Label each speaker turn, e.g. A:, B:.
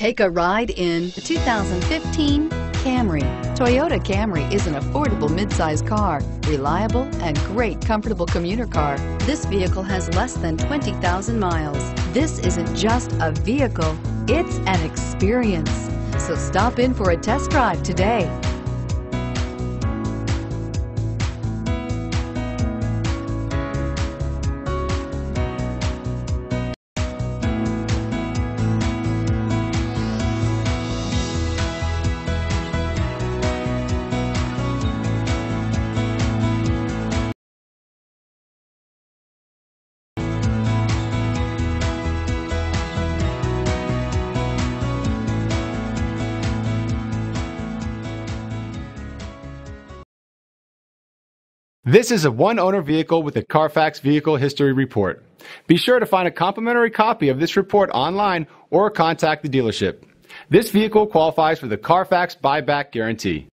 A: Take a ride in the 2015 Camry. Toyota Camry is an affordable midsize car, reliable and great comfortable commuter car. This vehicle has less than 20,000 miles. This isn't just a vehicle, it's an experience. So stop in for a test drive today.
B: This is a one-owner vehicle with a Carfax Vehicle History Report. Be sure to find a complimentary copy of this report online or contact the dealership. This vehicle qualifies for the Carfax Buyback Guarantee.